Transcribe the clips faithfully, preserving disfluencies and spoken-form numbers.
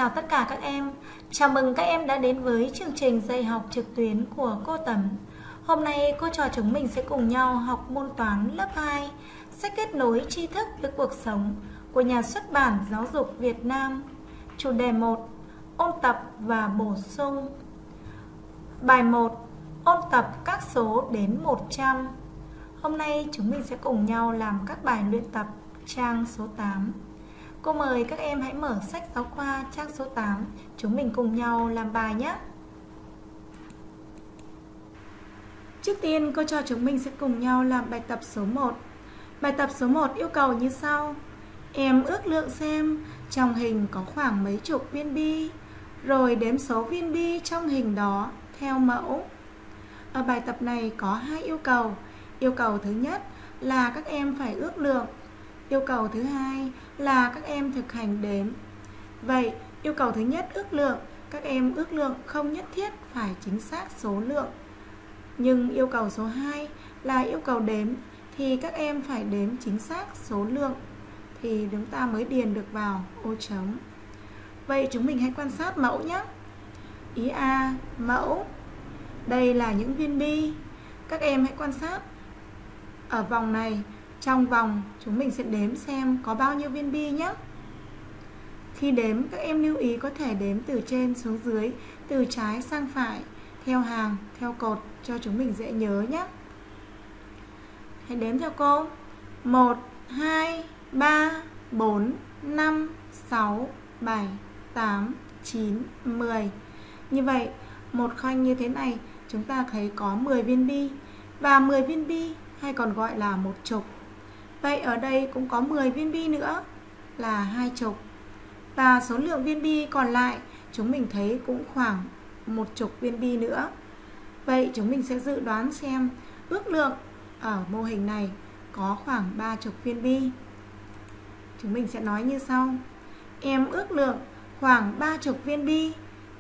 Chào tất cả các em. Chào mừng các em đã đến với chương trình dạy học trực tuyến của cô Tấm. Hôm nay cô trò chúng mình sẽ cùng nhau học môn toán lớp hai, sách kết nối tri thức với cuộc sống của nhà xuất bản Giáo dục Việt Nam. Chủ đề một: ôn tập và bổ sung. Bài một: ôn tập các số đến một trăm. Hôm nay chúng mình sẽ cùng nhau làm các bài luyện tập trang số tám. Cô mời các em hãy mở sách giáo khoa trang số tám, chúng mình cùng nhau làm bài nhé. Trước tiên cô cho chúng mình sẽ cùng nhau làm bài tập số một. Bài tập số một yêu cầu như sau: em ước lượng xem trong hình có khoảng mấy chục viên bi, rồi đếm số viên bi trong hình đó theo mẫu. Ở bài tập này có hai yêu cầu. Yêu cầu thứ nhất là các em phải ước lượng. Yêu cầu thứ hai là các em thực hành đếm. Vậy, yêu cầu thứ nhất ước lượng, các em ước lượng không nhất thiết phải chính xác số lượng. Nhưng yêu cầu số hai là yêu cầu đếm, thì các em phải đếm chính xác số lượng, thì chúng ta mới điền được vào ô trống. Vậy chúng mình hãy quan sát mẫu nhé. Ý A, mẫu. Đây là những viên bi. Các em hãy quan sát. Ở vòng này, trong vòng chúng mình sẽ đếm xem có bao nhiêu viên bi nhé. Khi đếm, các em lưu ý có thể đếm từ trên xuống dưới, từ trái sang phải, theo hàng, theo cột cho chúng mình dễ nhớ nhé. Hãy đếm theo cô. một, hai, ba, bốn, năm, sáu, bảy, tám, chín, mười. Như vậy, một khoanh như thế này chúng ta thấy có mười viên bi. Và mười viên bi hay còn gọi là một chục. Vậy ở đây cũng có mười viên bi nữa là hai chục. Và số lượng viên bi còn lại chúng mình thấy cũng khoảng một chục viên bi nữa. Vậy chúng mình sẽ dự đoán xem ước lượng ở mô hình này có khoảng ba chục viên bi. Chúng mình sẽ nói như sau: em ước lượng khoảng ba chục viên bi.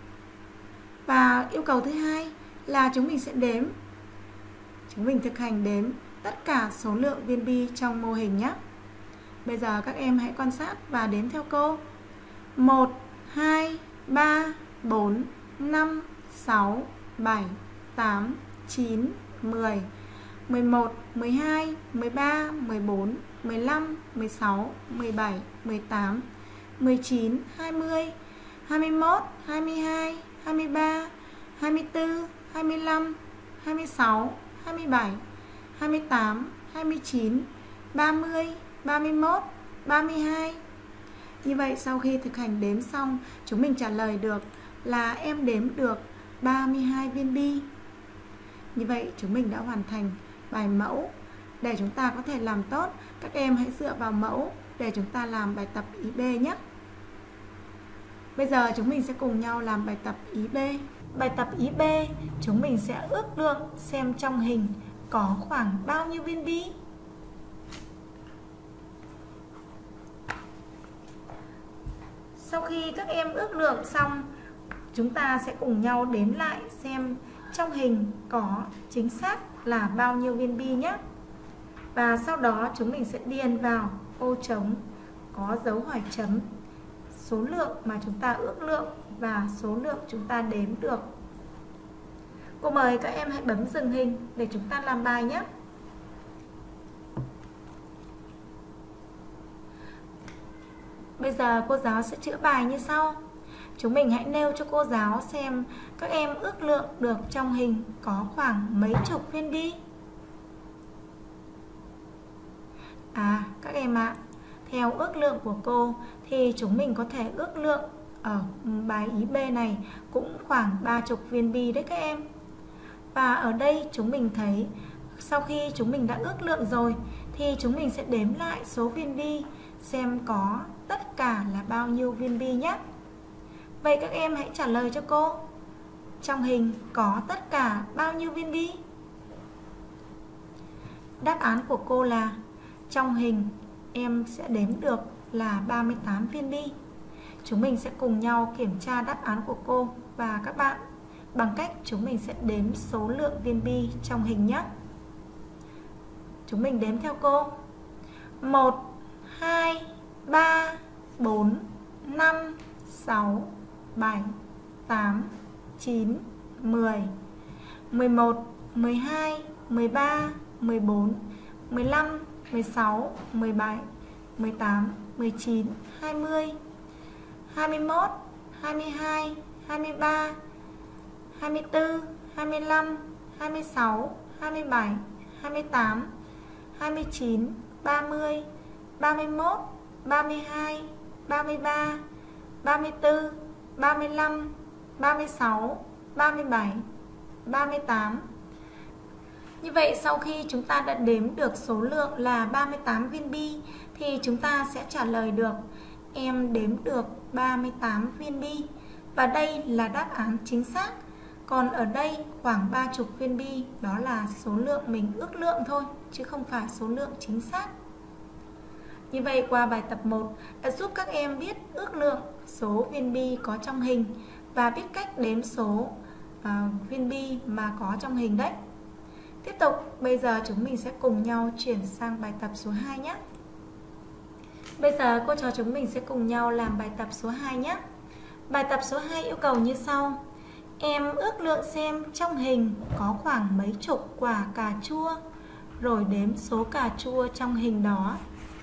Và yêu cầu thứ hai là chúng mình sẽ đếm. Chúng mình thực hành đếm tất cả số lượng viên bi trong mô hình nhé. Bây giờ các em hãy quan sát và đếm theo cô. một, hai, ba, bốn, năm, sáu, bảy, tám, chín, mười, mười một, mười hai, mười ba, mười bốn, mười lăm, mười sáu, mười bảy, mười tám, mười chín, hai mươi, hai mươi mốt, hai mươi hai, hai mươi ba, hai mươi tư, hai mươi lăm, hai mươi sáu, hai mươi bảy, hai mươi tám, hai mươi chín, ba mươi, ba mươi mốt, ba mươi hai. Như vậy sau khi thực hành đếm xong, chúng mình trả lời được là em đếm được ba mươi hai viên bi. Như vậy chúng mình đã hoàn thành bài mẫu. Để chúng ta có thể làm tốt, các em hãy dựa vào mẫu để chúng ta làm bài tập ý B nhé. Bây giờ chúng mình sẽ cùng nhau làm bài tập ý B. Bài tập ý B, chúng mình sẽ ước lượng xem trong hình có khoảng bao nhiêu viên bi. Sau khi các em ước lượng xong, chúng ta sẽ cùng nhau đếm lại xem trong hình có chính xác là bao nhiêu viên bi nhé. Và sau đó chúng mình sẽ điền vào ô trống có dấu hỏi chấm số lượng mà chúng ta ước lượng và số lượng chúng ta đếm được. Cô mời các em hãy bấm dừng hình để chúng ta làm bài nhé. Bây giờ cô giáo sẽ chữa bài như sau. Chúng mình hãy nêu cho cô giáo xem các em ước lượng được trong hình có khoảng mấy chục viên bi. À, các em ạ, theo ước lượng của cô thì chúng mình có thể ước lượng ở bài ý B này cũng khoảng ba chục viên bi đấy các em. Và ở đây chúng mình thấy sau khi chúng mình đã ước lượng rồi thì chúng mình sẽ đếm lại số viên bi xem có tất cả là bao nhiêu viên bi nhé. Vậy các em hãy trả lời cho cô. Trong hình có tất cả bao nhiêu viên bi? Đáp án của cô là trong hình em sẽ đếm được là ba mươi tám viên bi. Chúng mình sẽ cùng nhau kiểm tra đáp án của cô và các bạn bằng cách chúng mình sẽ đếm số lượng viên bi trong hình nhé. Chúng mình đếm theo cô. một, hai, ba, bốn, năm, sáu, bảy, tám, chín, mười, mười một, mười hai, mười ba, mười bốn, mười lăm, mười sáu, mười bảy, mười tám, mười chín, hai mươi, hai mươi mốt, hai mươi hai, hai mươi ba, hai mươi tư, hai mươi lăm, hai mươi sáu, hai mươi bảy, hai mươi tám, hai mươi chín, ba mươi, ba mươi mốt, ba mươi hai, ba mươi ba, ba mươi tư, ba mươi lăm, ba mươi sáu, ba mươi bảy, ba mươi tám. Như vậy sau khi chúng ta đã đếm được số lượng là ba mươi tám viên bi thì chúng ta sẽ trả lời được em đếm được ba mươi tám viên bi, và đây là đáp án chính xác. Còn ở đây khoảng ba mươi viên bi đó là số lượng mình ước lượng thôi, chứ không phải số lượng chính xác. Như vậy qua bài tập một đã giúp các em biết ước lượng số viên bi có trong hình và biết cách đếm số uh, viên bi mà có trong hình đấy. Tiếp tục, bây giờ chúng mình sẽ cùng nhau chuyển sang bài tập số hai nhé. Bây giờ cô trò chúng mình sẽ cùng nhau làm bài tập số hai nhé. Bài tập số hai yêu cầu như sau. Em ước lượng xem trong hình có khoảng mấy chục quả cà chua, rồi đếm số cà chua trong hình đó.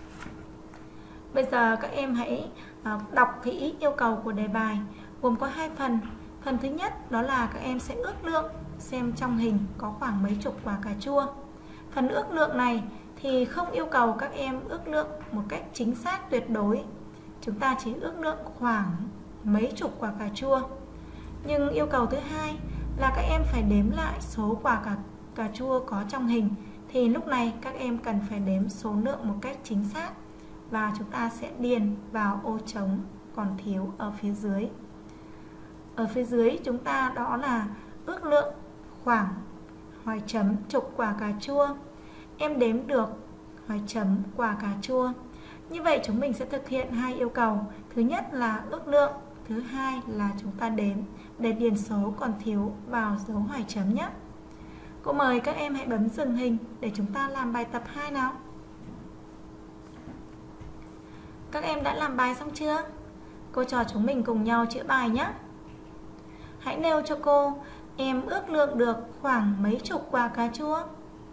Bây giờ các em hãy đọc kỹ yêu cầu của đề bài, gồm có hai phần. Phần thứ nhất đó là các em sẽ ước lượng xem trong hình có khoảng mấy chục quả cà chua. Phần ước lượng này thì không yêu cầu các em ước lượng một cách chính xác tuyệt đối. Chúng ta chỉ ước lượng khoảng mấy chục quả cà chua. Nhưng yêu cầu thứ hai là các em phải đếm lại số quả cà, cà chua có trong hình. Thì lúc này các em cần phải đếm số lượng một cách chính xác, và chúng ta sẽ điền vào ô trống còn thiếu ở phía dưới. Ở phía dưới chúng ta đó là ước lượng khoảng hoài chấm chục quả cà chua. Em đếm được hoài chấm quả cà chua. Như vậy chúng mình sẽ thực hiện hai yêu cầu. Thứ nhất là ước lượng, thứ hai là chúng ta đếm để điền số còn thiếu vào dấu hoài chấm nhé. Cô mời các em hãy bấm dừng hình để chúng ta làm bài tập hai nào. Các em đã làm bài xong chưa? Cô trò chúng mình cùng nhau chữa bài nhé. Hãy nêu cho cô em ước lượng được khoảng mấy chục quả cà chua.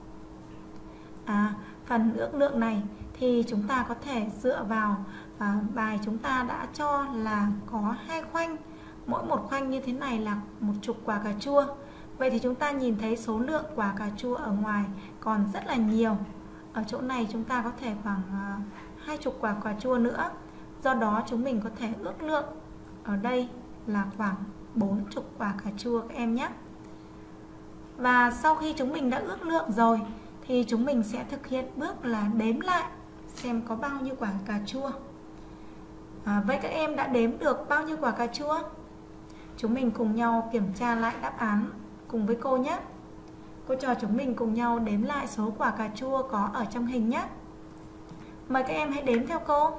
À, phần ước lượng này thì chúng ta có thể dựa vào à, bài chúng ta đã cho là có hai khoanh. Mỗi một khoanh như thế này là một chục quả cà chua. Vậy thì chúng ta nhìn thấy số lượng quả cà chua ở ngoài còn rất là nhiều. Ở chỗ này chúng ta có thể khoảng à, hai chục quả cà chua nữa. Do đó chúng mình có thể ước lượng ở đây là khoảng bốn chục quả cà chua các em nhé. Và sau khi chúng mình đã ước lượng rồi thì chúng mình sẽ thực hiện bước là đếm lại xem có bao nhiêu quả cà chua. À, vậy các em đã đếm được bao nhiêu quả cà chua? Chúng mình cùng nhau kiểm tra lại đáp án cùng với cô nhé. Cô trò chúng mình cùng nhau đếm lại số quả cà chua có ở trong hình nhé. Mời các em hãy đếm theo cô.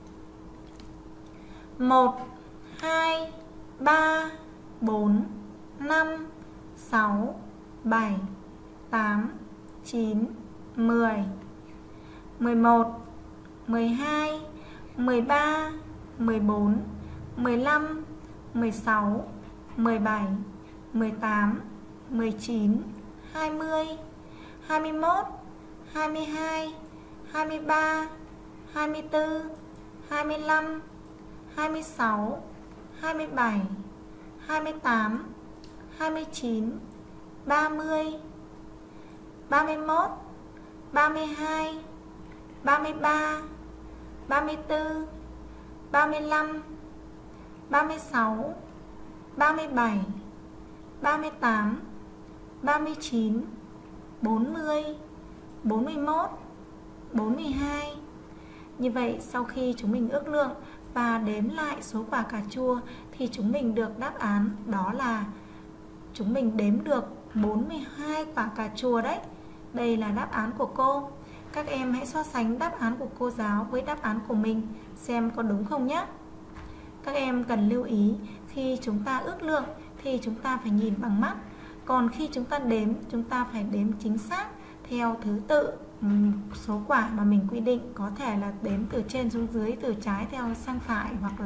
Một, hai, ba, bốn, năm, sáu, bảy, tám, chín, mười, mười một, mười hai, mười ba, mười bốn, mười lăm, mười sáu, mười bảy, mười tám, mười chín, hai mươi, hai mươi mốt, hai mươi hai, hai mươi ba, hai mươi tư, hai mươi lăm, hai mươi sáu, hai mươi bảy, hai mươi tám, hai mươi chín, ba mươi, ba mươi mốt, ba mươi hai, ba mươi ba, ba mươi tư, ba mươi lăm, ba mươi sáu, ba mươi bảy, ba mươi tám, ba mươi chín, bốn mươi, bốn mươi mốt, bốn mươi hai. Như vậy sau khi chúng mình ước lượng và đếm lại số quả cà chua thì chúng mình được đáp án đó là chúng mình đếm được bốn mươi hai quả cà chua đấy. Đây là đáp án của cô. Các em hãy so sánh đáp án của cô giáo với đáp án của mình xem có đúng không nhé. Các em cần lưu ý khi chúng ta ước lượng thì chúng ta phải nhìn bằng mắt. Còn khi chúng ta đếm, chúng ta phải đếm chính xác theo thứ tự số quả mà mình quy định. Có thể là đếm từ trên xuống dưới, từ trái theo sang phải, hoặc là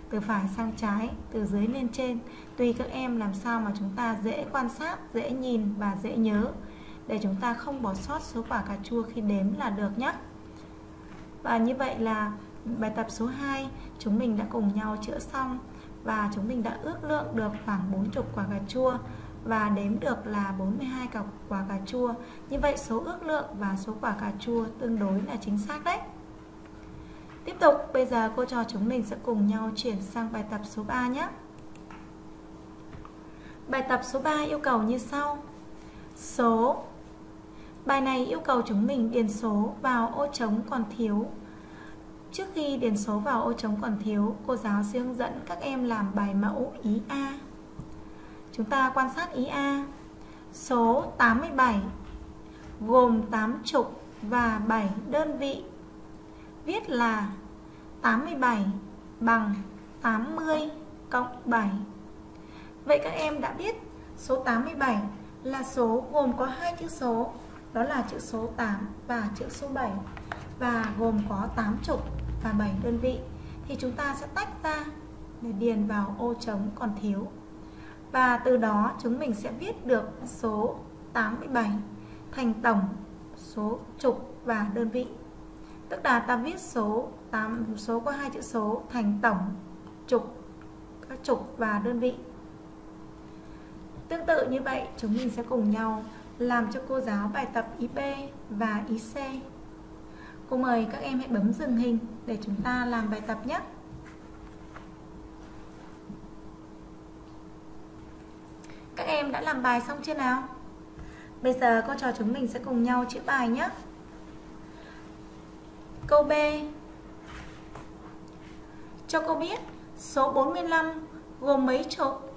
từ phải sang trái, từ dưới lên trên. Tùy các em làm sao mà chúng ta dễ quan sát, dễ nhìn và dễ nhớ, để chúng ta không bỏ sót số quả cà chua khi đếm là được nhé. Và như vậy là bài tập số hai chúng mình đã cùng nhau chữa xong, và chúng mình đã ước lượng được khoảng bốn mươi quả cà chua và đếm được là bốn mươi hai quả cà chua. Như vậy số ước lượng và số quả cà chua tương đối là chính xác đấy. Tiếp tục, bây giờ cô trò chúng mình sẽ cùng nhau chuyển sang bài tập số ba nhé. Bài tập số ba yêu cầu như sau. Số. Bài này yêu cầu chúng mình điền số vào ô trống còn thiếu. Trước khi điền số vào ô trống còn thiếu, cô giáo sẽ hướng dẫn các em làm bài mẫu ý A. Chúng ta quan sát ý A. Số tám mươi bảy gồm tám chục và bảy đơn vị. Viết là tám mươi bảy bằng tám mươi cộng bảy. Vậy các em đã biết số tám mươi bảy là số gồm có hai chữ số, đó là chữ số tám và chữ số bảy, và gồm có tám chục và bảy đơn vị, thì chúng ta sẽ tách ra để điền vào ô trống còn thiếu. Và từ đó chúng mình sẽ viết được số tám mươi bảy thành tổng số chục và đơn vị. Tức là ta viết số tám, số có hai chữ số thành tổng chục, các chục và đơn vị. Tương tự như vậy, chúng mình sẽ cùng nhau làm cho cô giáo bài tập ý B và ý C. Cô mời các em hãy bấm dừng hình để chúng ta làm bài tập nhé. Các em đã làm bài xong chưa nào? Bây giờ cô trò chúng mình sẽ cùng nhau chữa bài nhé. Câu B. Cho cô biết số bốn mươi lăm gồm mấy chục?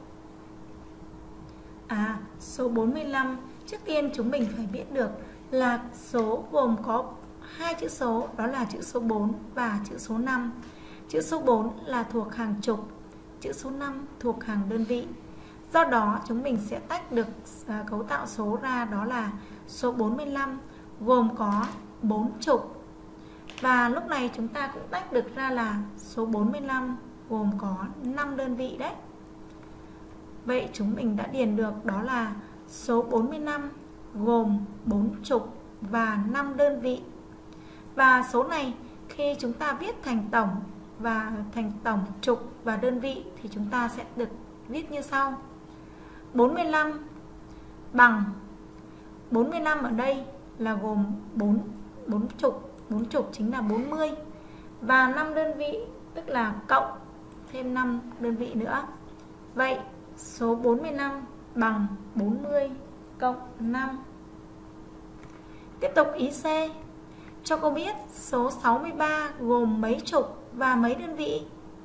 À, số bốn mươi lăm trước tiên chúng mình phải biết được là số gồm có hai chữ số, đó là chữ số bốn và chữ số năm. Chữ số bốn là thuộc hàng chục, chữ số năm thuộc hàng đơn vị. Do đó chúng mình sẽ tách được à, cấu tạo số ra, đó là số bốn mươi lăm gồm có bốn chục. Và lúc này chúng ta cũng tách được ra là số bốn mươi lăm gồm có năm đơn vị đấy. Vậy chúng mình đã điền được đó là số bốn mươi lăm gồm bốn chục và năm đơn vị. Và số này khi chúng ta viết thành tổng và thành tổng chục và đơn vị thì chúng ta sẽ được viết như sau. bốn mươi lăm bằng, bốn mươi lăm ở đây là gồm bốn, bốn chục, bốn chục chính là bốn mươi, và năm đơn vị tức là cộng thêm năm đơn vị nữa. Vậy số bốn mươi lăm bằng bốn mươi cộng năm. Tiếp tục ý C. Cho cô biết số sáu mươi ba gồm mấy chục và mấy đơn vị?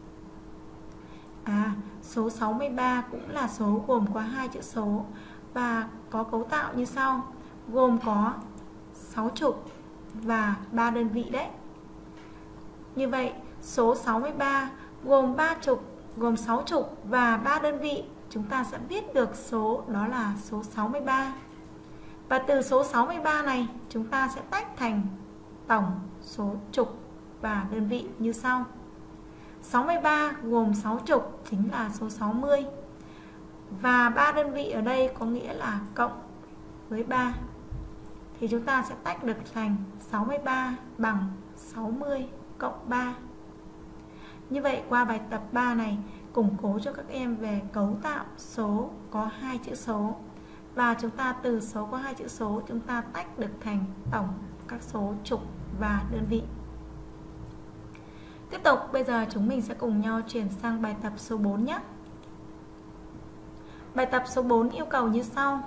À, số sáu mươi ba cũng là số gồm có hai chữ số và có cấu tạo như sau, gồm có sáu chục và ba đơn vị đấy. Như vậy, số sáu mươi ba gồm ba chục, gồm sáu chục và ba đơn vị, chúng ta sẽ viết được số đó là số sáu mươi ba. Và từ số sáu mươi ba này chúng ta sẽ tách thành tổng số chục và đơn vị như sau. sáu mươi ba gồm sáu chục chính là số sáu mươi, và ba đơn vị ở đây có nghĩa là cộng với ba, thì chúng ta sẽ tách được thành sáu mươi ba bằng sáu mươi cộng ba. Như vậy qua bài tập ba này củng cố cho các em về cấu tạo số có hai chữ số, và chúng ta từ số có hai chữ số chúng ta tách được thành tổng các số chục và đơn vị. Tiếp tục, bây giờ chúng mình sẽ cùng nhau chuyển sang bài tập số bốn nhé. Bài tập số bốn yêu cầu như sau.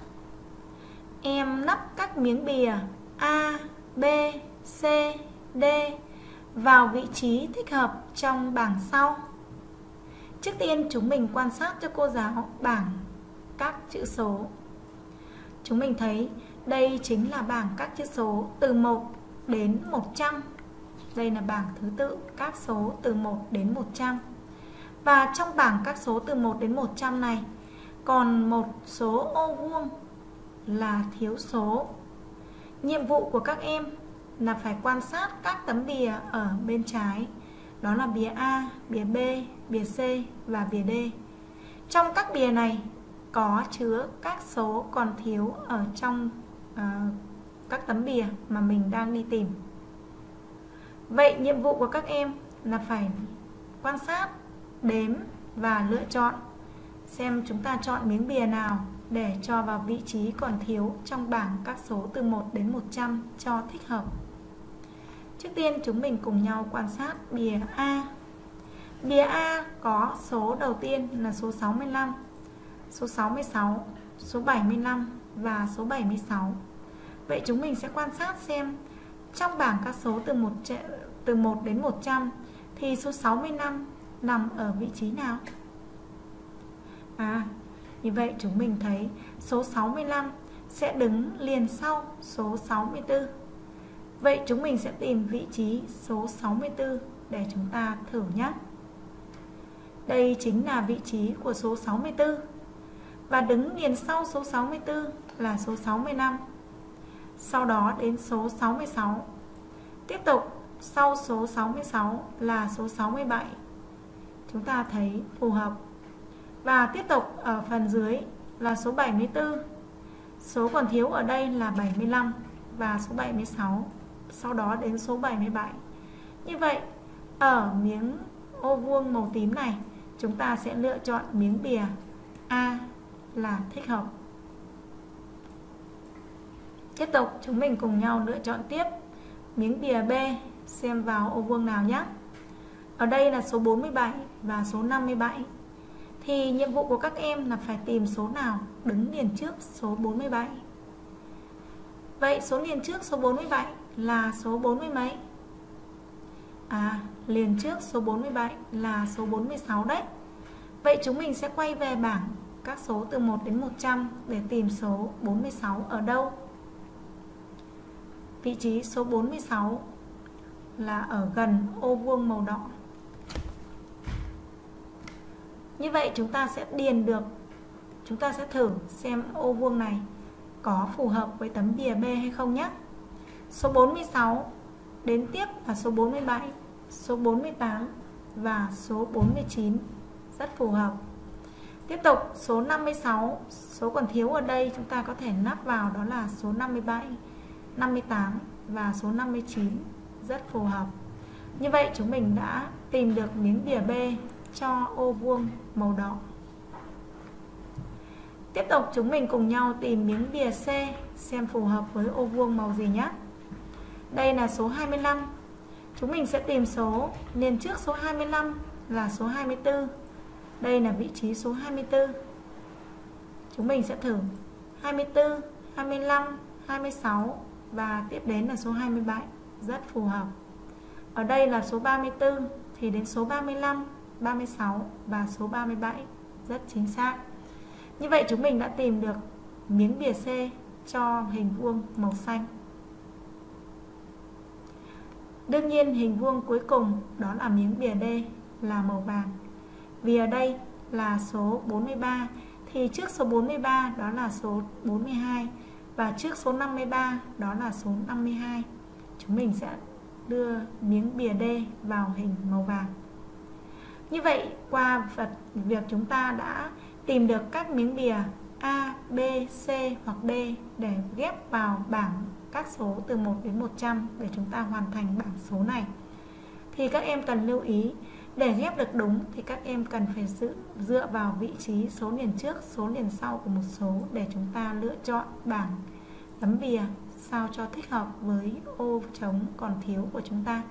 Em lắp các miếng bìa A, B, C, D vào vị trí thích hợp trong bảng sau. Trước tiên chúng mình quan sát cho cô giáo bảng các chữ số. Chúng mình thấy đây chính là bảng các chữ số từ một đến một trăm. Đây là bảng thứ tự các số từ một đến một trăm. Và trong bảng các số từ một đến một trăm này còn một số ô vuông là thiếu số. Nhiệm vụ của các em là phải quan sát các tấm bìa ở bên trái đó là bìa A, bìa B, bìa C và bìa D. Trong các bìa này có chứa các số còn thiếu ở trong uh, các tấm bìa mà mình đang đi tìm. Vậy nhiệm vụ của các em là phải quan sát, đếm và lựa chọn xem chúng ta chọn miếng bìa nào để cho vào vị trí còn thiếu trong bảng các số từ một đến một trăm cho thích hợp. Trước tiên chúng mình cùng nhau quan sát bìa A. Bìa A có số đầu tiên là số sáu mươi lăm, số sáu mươi sáu, số bảy mươi lăm và số bảy mươi sáu. Vậy chúng mình sẽ quan sát xem trong bảng các số từ một, từ một đến một trăm thì số sáu mươi lăm nằm ở vị trí nào? À, như vậy chúng mình thấy số sáu mươi lăm sẽ đứng liền sau số sáu mươi tư. Vậy chúng mình sẽ tìm vị trí số sáu mươi tư để chúng ta thử nhé. Đây chính là vị trí của số sáu mươi tư. Và đứng liền sau số sáu mươi tư là số sáu mươi lăm. Sau đó đến số sáu mươi sáu. Tiếp tục sau số sáu mươi sáu là số sáu mươi bảy. Chúng ta thấy phù hợp. Và tiếp tục ở phần dưới là số bảy mươi tư. Số còn thiếu ở đây là bảy mươi lăm và số bảy mươi sáu. Sau đó đến số bảy mươi bảy. Như vậy ở miếng ô vuông màu tím này chúng ta sẽ lựa chọn miếng bìa A là thích hợp. Tiếp tục chúng mình cùng nhau lựa chọn tiếp miếng bìa B, xem vào ô vuông nào nhé. Ở đây là số bốn mươi bảy và số năm mươi bảy. Thì nhiệm vụ của các em là phải tìm số nào đứng liền trước số bốn mươi bảy. Vậy số liền trước số bốn mươi bảy là số bốn mươi mấy? À, liền trước số bốn mươi bảy là số bốn mươi sáu đấy. Vậy chúng mình sẽ quay về bảng các số từ một đến một trăm để tìm số bốn mươi sáu ở đâu. Vị trí số bốn mươi sáu là ở gần ô vuông màu đỏ. Như vậy chúng ta sẽ điền được, chúng ta sẽ thử xem ô vuông này có phù hợp với tấm bìa B hay không nhé. Số bốn mươi sáu, đến tiếp là số bốn mươi bảy, số bốn mươi tám và số bốn mươi chín, rất phù hợp. Tiếp tục số năm mươi sáu, số còn thiếu ở đây chúng ta có thể nắp vào, đó là số năm mươi bảy, năm mươi tám và số năm mươi chín, rất phù hợp. Như vậy chúng mình đã tìm được miếng bìa B cho ô vuông màu đỏ. Tiếp tục chúng mình cùng nhau tìm miếng bìa C xem phù hợp với ô vuông màu gì nhé. Đây là số hai mươi lăm. Chúng mình sẽ tìm số liền trước số hai mươi lăm là số hai mươi tư. Đây là vị trí số hai mươi tư. Chúng mình sẽ thử hai mươi tư, hai mươi lăm, hai mươi sáu và tiếp đến là số hai mươi bảy, rất phù hợp. Ở đây là số ba mươi tư thì đến số ba mươi lăm, ba mươi sáu và số ba mươi bảy, rất chính xác. Như vậy chúng mình đã tìm được miếng bìa C cho hình vuông màu xanh. Đương nhiên hình vuông cuối cùng đó là miếng bìa D là màu vàng. Vì ở đây là số bốn mươi ba thì trước số bốn mươi ba đó là số bốn mươi hai và trước số năm mươi ba đó là số năm mươi hai. Chúng mình sẽ đưa miếng bìa D vào hình màu vàng. Như vậy qua việc chúng ta đã tìm được các miếng bìa A, B, C hoặc D để ghép vào bảng các số từ một đến một trăm để chúng ta hoàn thành bảng số này, thì các em cần lưu ý để ghép được đúng thì các em cần phải dựa, dựa vào vị trí số liền trước, số liền sau của một số để chúng ta lựa chọn bảng tấm bìa sao cho thích hợp với ô trống còn thiếu của chúng ta.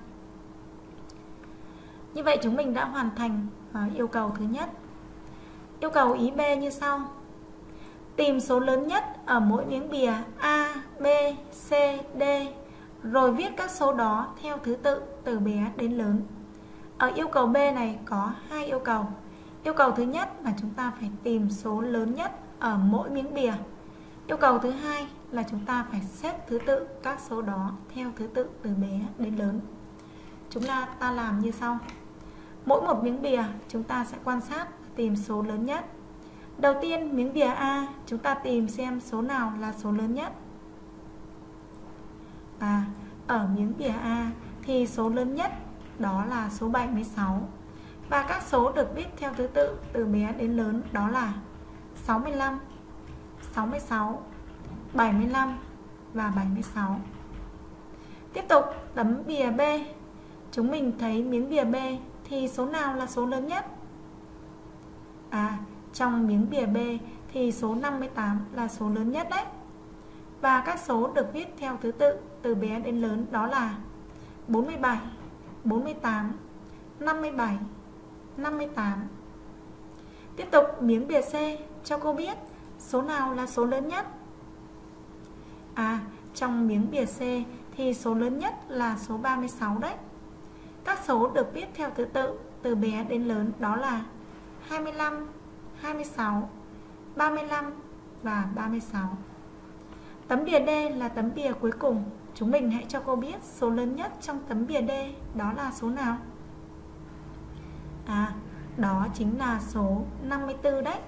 Như vậy chúng mình đã hoàn thành uh, yêu cầu thứ nhất. Yêu cầu ý B như sau. Tìm số lớn nhất ở mỗi miếng bìa A, B, C, D, rồi viết các số đó theo thứ tự từ bé đến lớn. Ở yêu cầu B này có hai yêu cầu. Yêu cầu thứ nhất là chúng ta phải tìm số lớn nhất ở mỗi miếng bìa. Yêu cầu thứ hai là chúng ta phải xếp thứ tự các số đó theo thứ tự từ bé đến lớn. Chúng ta ta làm như sau. Mỗi một miếng bìa chúng ta sẽ quan sát tìm số lớn nhất. Đầu tiên miếng bìa A chúng ta tìm xem số nào là số lớn nhất. À, ở miếng bìa A thì số lớn nhất đó là số bảy mươi sáu. Và các số được viết theo thứ tự từ bé đến lớn đó là sáu mươi lăm, sáu mươi sáu, bảy mươi lăm và bảy mươi sáu. Tiếp tục tấm bìa B. Chúng mình thấy miếng bìa B thì số nào là số lớn nhất? À, trong miếng bìa B thì số năm mươi tám là số lớn nhất đấy. Và các số được viết theo thứ tự từ bé đến lớn đó là bốn mươi bảy, bốn mươi tám, năm mươi bảy, năm mươi tám. Tiếp tục miếng bìa C cho cô biết số nào là số lớn nhất. À, trong miếng bìa C thì số lớn nhất là số ba mươi sáu đấy. Các số được viết theo thứ tự từ bé đến lớn đó là hai mươi lăm, hai mươi sáu, ba mươi lăm và ba mươi sáu. Tấm bìa D là tấm bìa cuối cùng. Chúng mình hãy cho cô biết số lớn nhất trong tấm bìa D đó là số nào? À, đó chính là số năm mươi tư đấy.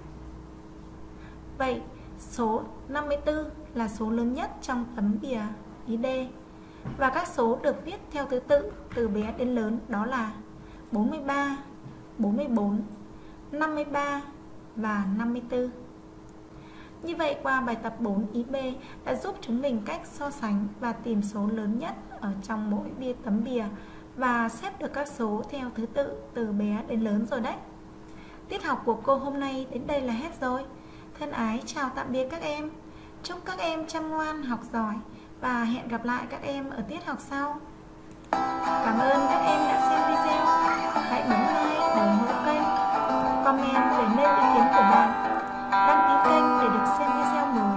Vậy số năm mươi tư là số lớn nhất trong tấm bìa ý D. Và các số được viết theo thứ tự từ bé đến lớn đó là bốn mươi ba, bốn mươi bốn, năm mươi ba và năm mươi tư. Như vậy qua bài tập bốn ý B đã giúp chúng mình cách so sánh và tìm số lớn nhất ở trong mỗi bìa tấm bìa và xếp được các số theo thứ tự từ bé đến lớn rồi đấy. Tiết học của cô hôm nay đến đây là hết rồi. Thân ái chào tạm biệt các em. Chúc các em chăm ngoan học giỏi và hẹn gặp lại các em ở tiết học sau. Cảm ơn các em đã xem video. Hãy bấm like để ủng hộ kênh, comment để nêu ý kiến của bạn, đăng ký kênh để được xem video mới.